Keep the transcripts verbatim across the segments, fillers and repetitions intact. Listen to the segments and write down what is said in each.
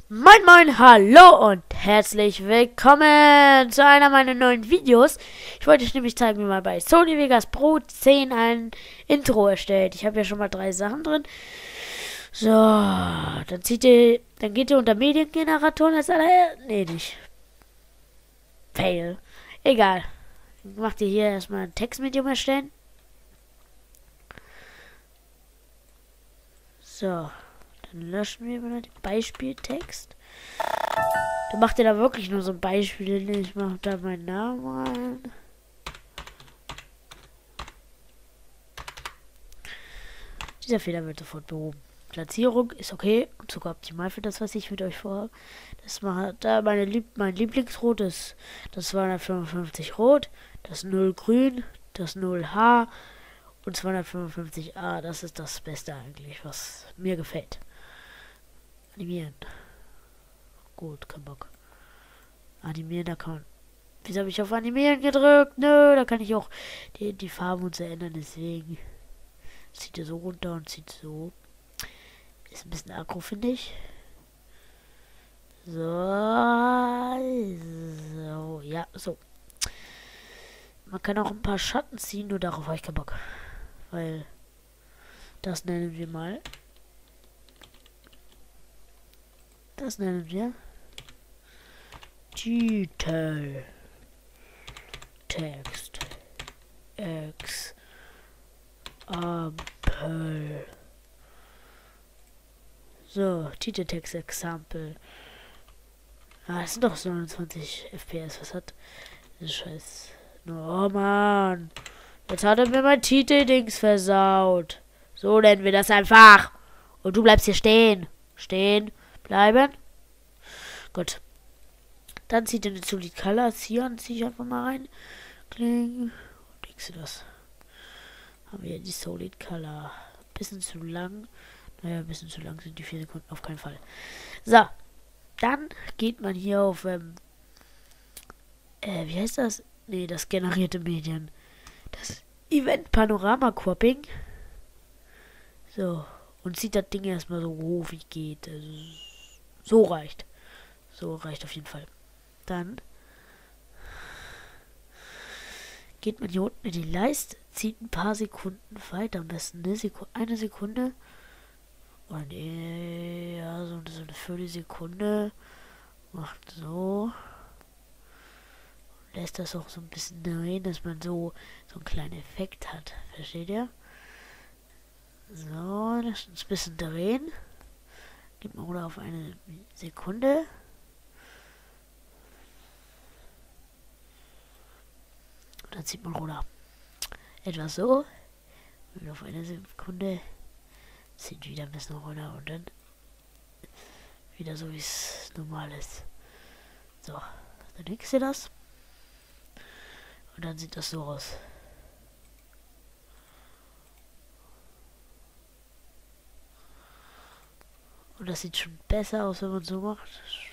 Moin moin, hallo und herzlich willkommen zu einer meiner neuen Videos. Ich wollte euch nämlich zeigen, wie man bei Sony Vegas Pro zehn ein Intro erstellt. Ich habe ja schon mal drei Sachen drin. So, dann zieht ihr, dann geht ihr unter Mediengeneratoren als aller, nee, nicht. Fail. Egal. Macht ihr hier erstmal ein Textmedium erstellen. So. Dann löschen wir mal den Beispieltext. Dann macht ihr da wirklich nur so ein Beispiel. Ich mache da meinen Namen rein. Dieser Fehler wird sofort behoben. Platzierung ist okay und sogar optimal für das, was ich mit euch vorhabe. Das macht da meine Lieb mein Lieblingsrot ist das zweihundertfünfundfünfzig Rot, das null Grün, das null H und zweihundertfünfundfünfzig A. Das ist das Beste eigentlich, was mir gefällt. Animieren. Gut, kein Bock. Animieren, da kann man. Wieso habe ich auf Animieren gedrückt? Nö, da kann ich auch die, die Farben und so ändern, deswegen. Zieht er so runter und zieht so. Ist ein bisschen aggro, finde ich. So. So. Ja, so. Man kann auch ein paar Schatten ziehen, nur darauf habe ich keinen Bock. Weil. Das nennen wir mal. Das nennen wir. Titel. Text. X. Ampel. So, Titeltext Example. Ah, es sind doch so neunundzwanzig F P S. Was hat das Scheiß? Oh Mann. Jetzt hat er mir mein Titeldings versaut. So nennen wir das einfach. Und du bleibst hier stehen. Stehen. Bleiben. Gut. Dann zieht er eine Solid Color. Hier ziehe ich einfach mal rein. Kling. Und x das. Haben wir die Solid Color. Bisschen zu lang. Naja, ein bisschen zu lang sind die vier Sekunden auf keinen Fall. So. Dann geht man hier auf, ähm, äh, wie heißt das? Nee, das generierte Medien. Das Event Panorama Cropping. So. Und zieht das Ding erstmal so hoch wie geht. Also, so reicht. So reicht auf jeden Fall. Dann geht man hier unten in die Leiste, zieht ein paar Sekunden weiter, am besten eine Sekunde, eine Sekunde. Und ja, so, so eine Viertelsekunde. Macht so. Lässt das auch so ein bisschen drehen, dass man so, so einen kleinen Effekt hat. Versteht ihr? So, das ein bisschen drehen. Geht man oder auf eine Sekunde. Und dann zieht man runter. Etwas so. Und auf eine Sekunde zieht wieder ein bisschen runter und dann wieder so wie es normal ist. So, dann nix ihr das. Und dann sieht das so aus. Und das sieht schon besser aus, wenn man so macht.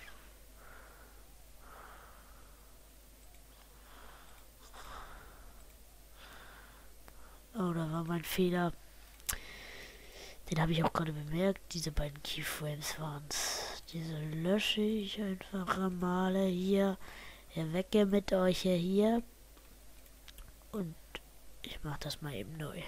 Oh, da war mein Fehler. Den habe ich auch gerade bemerkt. Diese beiden Keyframes waren es. Diese lösche ich einfach einmal hier. Ja, weg mit euch hier. Und ich mache das mal eben neu.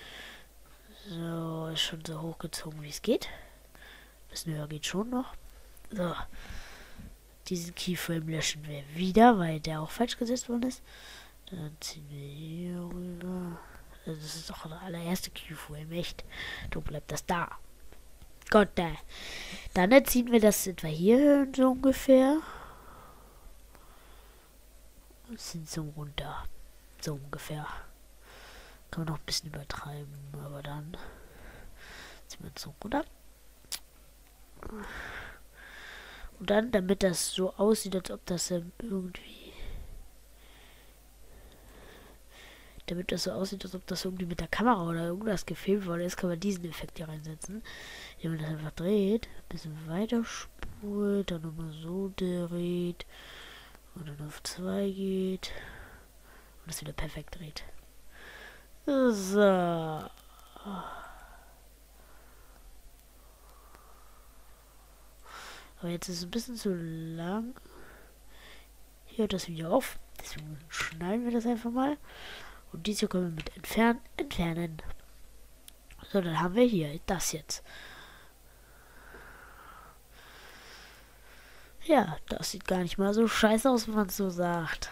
So, ist schon so hochgezogen, wie es geht. Bisschen höher geht schon noch. So. Diesen Keyframe löschen wir wieder, weil der auch falsch gesetzt worden ist. Dann ziehen wir hier rüber. Das ist doch der allererste Keyframe, echt. Du bleibst das da. Gott, da. Dann ziehen wir das etwa hier so ungefähr. Und sind so runter. So ungefähr. Kann man noch ein bisschen übertreiben, aber dann ziehen wir es so runter. Und dann, damit das so aussieht, als ob das ähm, irgendwie damit das so aussieht, als ob das irgendwie mit der Kamera oder irgendwas gefilmt worden ist, kann man diesen Effekt hier reinsetzen. Wenn man das einfach dreht, ein bisschen weiter spult, dann nochmal so dreht und dann auf zwei geht und das wieder perfekt dreht. So. Aber jetzt ist es ein bisschen zu lang. Hier hört das Video auf. Deswegen schneiden wir das einfach mal. Und dies hier können wir mit entfernen, entfernen. So, dann haben wir hier das jetzt. Ja, das sieht gar nicht mal so scheiße aus, wenn man es so sagt.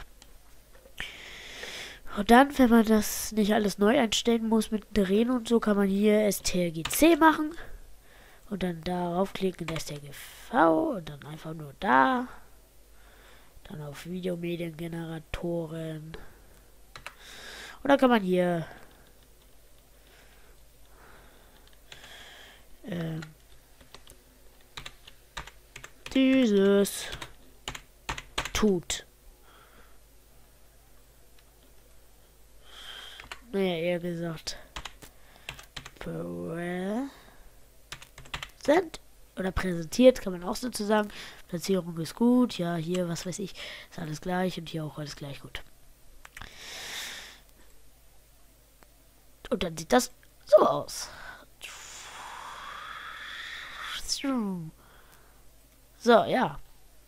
Und dann, wenn man das nicht alles neu einstellen muss mit Drehen und so, kann man hier S T R G C machen. Und dann darauf klicken in S T R G V und dann einfach nur da. Dann auf Videomediengeneratoren. Und dann kann man hier ähm, dieses tut. Naja, eher gesagt präsent oder präsentiert, kann man auch sozusagen. Platzierung ist gut, ja, hier, was weiß ich, ist alles gleich und hier auch alles gleich gut. Und dann sieht das so aus. So, ja.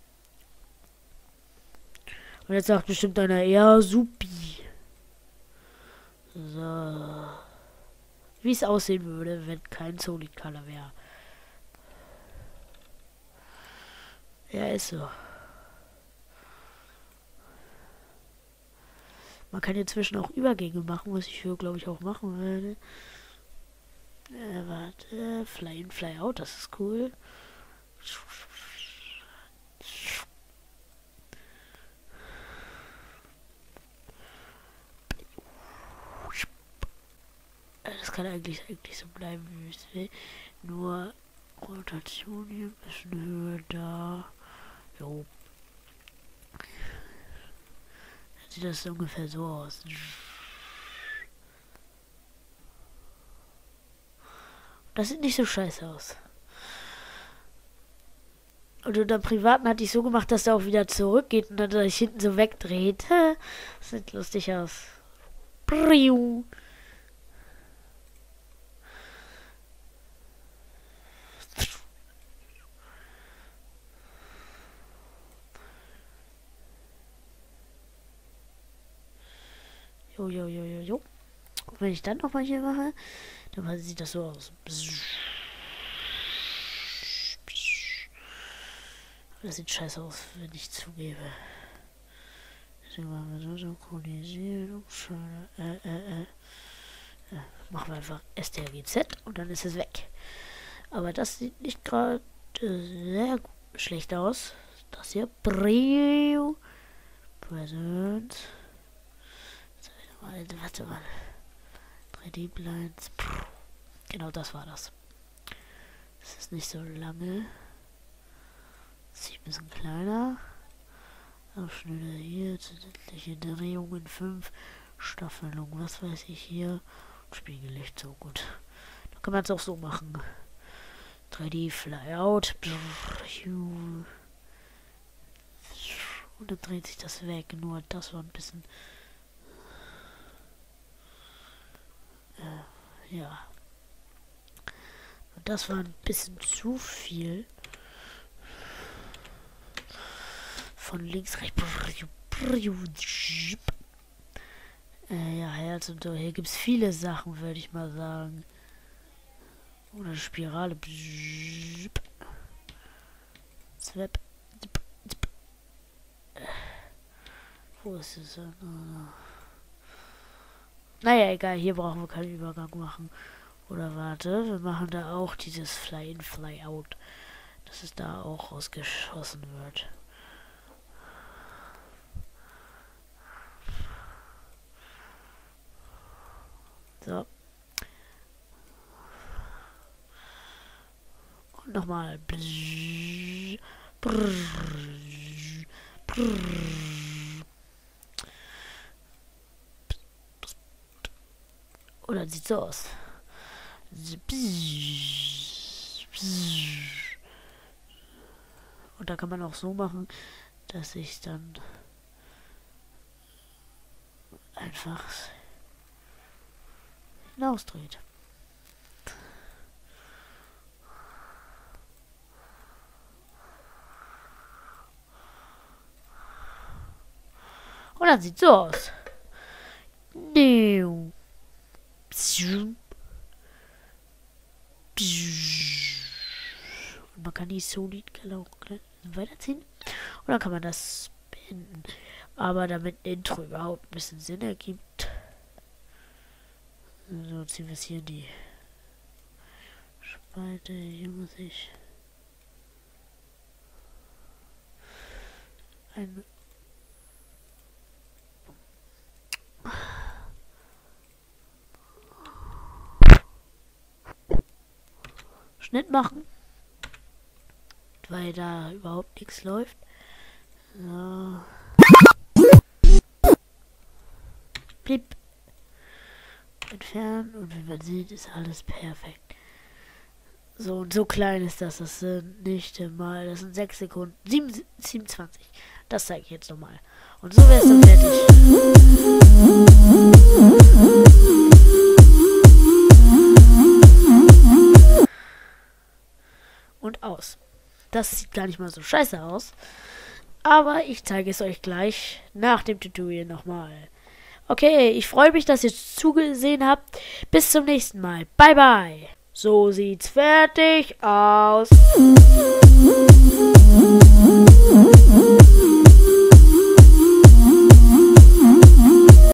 Und jetzt sagt bestimmt einer, ja, supi. So. Wie es aussehen würde, wenn kein Solid Color wäre. Ja, ist so. Man kann inzwischen auch Übergänge machen, was ich hier, glaube ich, auch machen werde. Äh, warte. Fly in, fly out, das ist cool. Das kann eigentlich, eigentlich so bleiben, wie es will. Nur Rotation hier ein bisschen höher da. Jo. Dann sieht das ungefähr so aus. Das sieht nicht so scheiße aus. Und unter Privaten hatte ich so gemacht, dass er auch wieder zurückgeht und dann sich hinten so wegdreht. Das sieht lustig aus. Priu. Jo, jo, jo, jo, jo. Und wenn ich dann nochmal hier mache, dann sieht das so aus. Das sieht scheiße aus, wenn ich zugebe. Deswegen machen wir so Synchronisierung. Äh, äh, äh. Ja, machen wir einfach S T R G Z und dann ist es weg. Aber das sieht nicht gerade sehr schlecht aus. Das hier. Present. Warte mal. drei D-Blinds. Genau, das war das. Das ist nicht so lange. Das ist ein bisschen kleiner. Abschnitte hier. Zusätzliche Drehungen. fünf. Staffelung. Was weiß ich hier. Und Spiegellicht. So gut. Da kann man es auch so machen. drei D Flyout. Und dann dreht sich das weg. Nur das war ein bisschen. Äh, ja. Und das war ein bisschen zu viel. Von links, rechts. Äh, ja, Herz und so. Hier gibt es viele Sachen, würde ich mal sagen. Oder Spirale. Zwep. Wo ist es? Naja, egal, hier brauchen wir keinen Übergang machen. Oder warte, wir machen da auch dieses Fly-in, Fly-out. Dass es da auch rausgeschossen wird. So. Und nochmal. Oder sieht so aus. Und da kann man auch so machen, dass sich dann einfach hinausdreht. das sieht so aus. Und man kann die Solid-Kelle auch weiterziehen. Und dann kann man das beenden. Aber damit ein Intro überhaupt ein bisschen Sinn ergibt. So, ziehen wir es hier in die Spalte. Hier muss ich ein Schnitt machen, weil da überhaupt nichts läuft. So. Blieb. Entfernen und wie man sieht, ist alles perfekt. So, und so klein ist das. Das sind nicht mal, das sind sechs Sekunden. sieben, siebenundzwanzig. Das zeige ich jetzt nochmal. Und so wäre es dann fertig. Und aus. Das sieht gar nicht mal so scheiße aus. Aber ich zeige es euch gleich nach dem Tutorial nochmal. Okay, ich freue mich, dass ihr zugesehen habt. Bis zum nächsten Mal. Bye, bye. So sieht's fertig aus.